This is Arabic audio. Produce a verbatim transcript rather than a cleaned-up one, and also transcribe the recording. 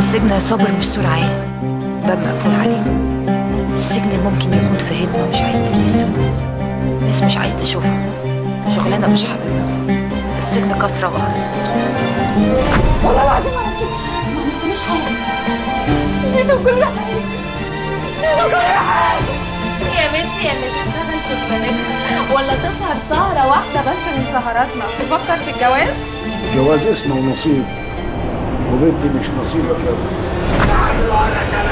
السجن يا صابر مش سور عالي، باب مقفول عليه. السجن ممكن يكون في هدمة مش عايز تلمسه، ناس مش عايز تشوفها، شغلانة مش حاببها. السجن كسرة وقهر. والله العظيم ما عملتوش ما عملتلوش حاجة. اديته كل حاجة، اديته كل حاجة. يا بنتي يا اللي تشتغل شغلانتها ولا تسهر سهرة واحدة بس من سهراتنا تفكر في الجواز؟ الجواز اسمه ونصيب، وبنتي مش نصيبك يا